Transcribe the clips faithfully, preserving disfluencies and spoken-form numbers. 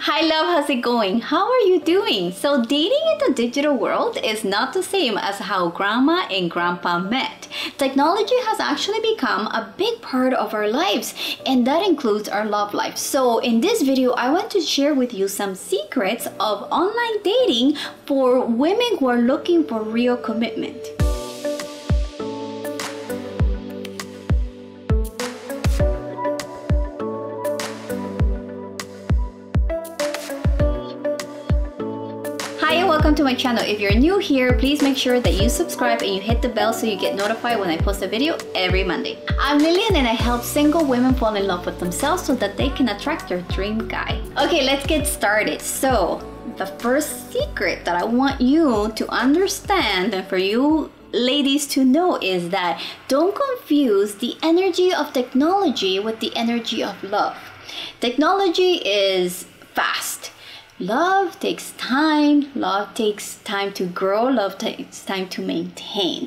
Hi love, how's it going? How are you doing? So dating in the digital world is not the same as how grandma and grandpa met. Technology has actually become a big part of our lives, and that includes our love life. So in this video, I want to share with you some secrets of online dating for women who are looking for real commitment. Hi and welcome to my channel. If you're new here, please make sure that you subscribe and you hit the bell so you get notified when I post a video every Monday. I'm Lylian and I help single women fall in love with themselves so that they can attract their dream guy. Okay, let's get started. So, the first secret that I want you to understand and for you ladies to know is that don't confuse the energy of technology with the energy of love. Technology is fast. Love takes time, love takes time to grow, love takes time to maintain.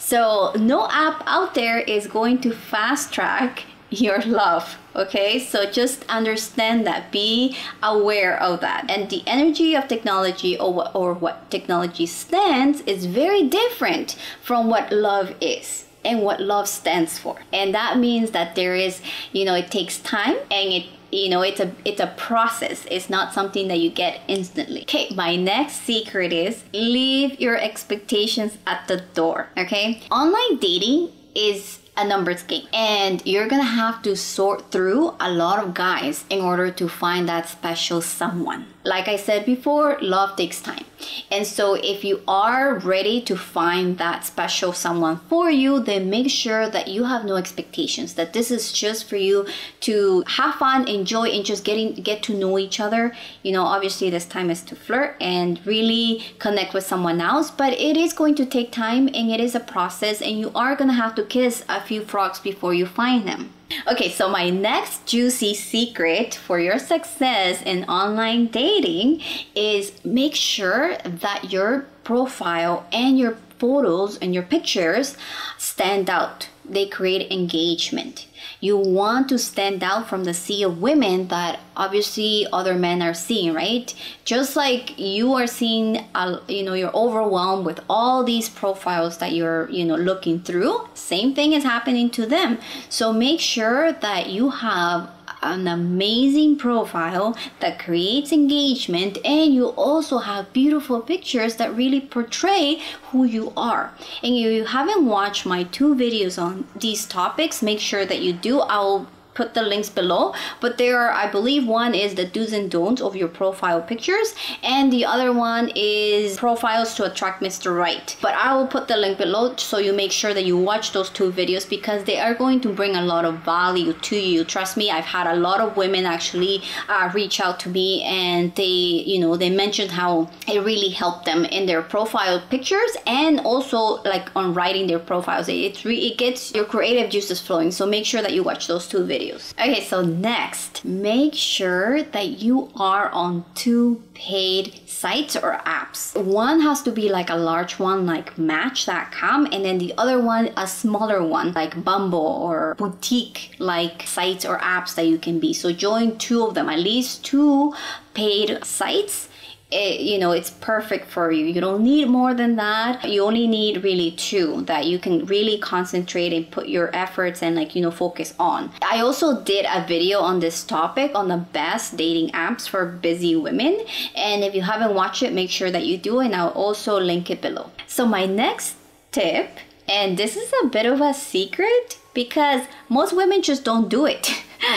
So no app out there is going to fast track your love, okay? So just understand that, be aware of that. And the energy of technology or what, or what technology stands is very different from what love is and what love stands for. And that means that there is, you know, it takes time and it you know it's a it's a process. It's not something that you get instantly. Okay, my next secret is leave your expectations at the door. Okay, online dating is a numbers game, and you're gonna have to sort through a lot of guys in order to find that special someone. Like I said before, love takes time. And so if you are ready to find that special someone for you, then make sure that you have no expectations, that this is just for you to have fun, enjoy, and just getting get to know each other. You know, obviously this time is to flirt and really connect with someone else, but it is going to take time and it is a process, and you are gonna have to kiss a few frogs before you find them. Okay, so my next juicy secret for your success in online dating is make sure that your profile and your photos and your pictures stand out. They create engagement. You want to stand out from the sea of women that obviously other men are seeing, right? Just like you are seeing, uh, you know, you're overwhelmed with all these profiles that you're, you know, looking through. Same thing is happening to them. So make sure that you have an amazing profile that creates engagement, and you also have beautiful pictures that really portray who you are. And if you haven't watched my two videos on these topics, make sure that you do. I'll put the links below, but there are, I believe one is the do's and don'ts of your profile pictures, and the other one is profiles to attract Mister Right. But I will put the link below so you make sure that you watch those two videos because they are going to bring a lot of value to you. Trust me, I've had a lot of women actually uh, reach out to me, and they, you know, they mentioned how it really helped them in their profile pictures and also like on writing their profiles. It, it gets your creative juices flowing, so make sure that you watch those two videos. Okay, so next, make sure that you are on two paid sites or apps. One has to be like a large one like Match dot com, and then the other one a smaller one like Bumble or boutique like sites or apps that you can be. So join two of them, at least two paid sites. It, you know, it's perfect for you. You don't need more than that. You only need really two that you can really concentrate and put your efforts and, like, you know, focus on. I also did a video on this topic on the best dating apps for busy women, and if you haven't watched it, make sure that you do, and I'll also link it below. So my next tip, and this is a bit of a secret because most women just don't do it.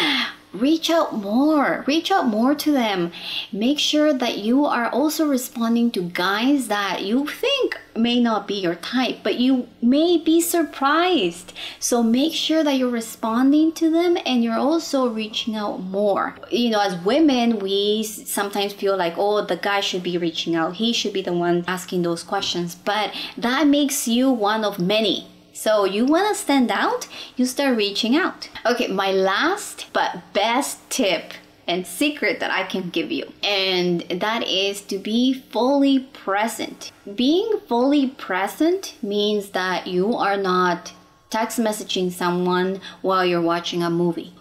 Reach out more, reach out more to them. Make sure that you are also responding to guys that you think may not be your type, but you may be surprised. So make sure that you're responding to them and you're also reaching out more. You know, as women, we sometimes feel like, oh, the guy should be reaching out. He should be the one asking those questions, but that makes you one of many. So you want to stand out, you start reaching out. Okay, my last but best tip and secret that I can give you, and that is to be fully present. Being fully present means that you are not text messaging someone while you're watching a movie,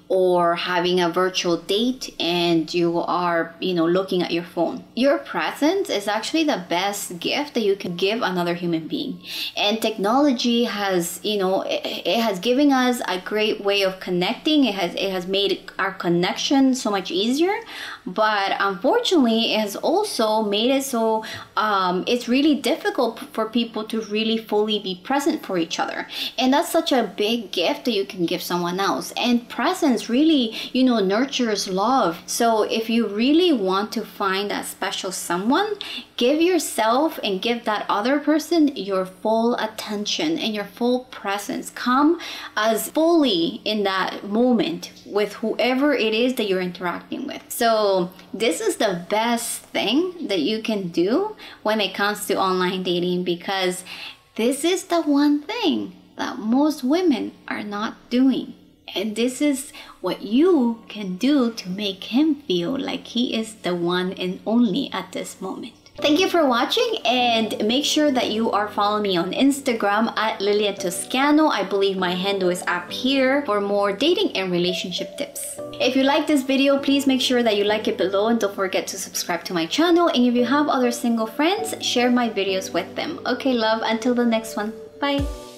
or having a virtual date and you are, you know, looking at your phone. Your presence is actually the best gift that you can give another human being. And technology has, you know, it, it has given us a great way of connecting. It has, it has made our connection so much easier. But unfortunately, it has also made it so um, it's really difficult for people to really fully be present for each other. And that's such a big gift that you can give someone else. And presence really, you know, nurtures love. So if you really want to find that special someone, give yourself and give that other person your full attention and your full presence. Come as fully in that moment with whoever it is that you're interacting with. So this is the best thing that you can do when it comes to online dating, because this is the one thing that most women are not doing. And this is what you can do to make him feel like he is the one and only at this moment. Thank you for watching, and make sure that you are following me on Instagram at Lylian Toscano. I believe my handle is up here for more dating and relationship tips. If you like this video, please make sure that you like it below, and don't forget to subscribe to my channel. And if you have other single friends, share my videos with them. Okay, love, until the next one. Bye.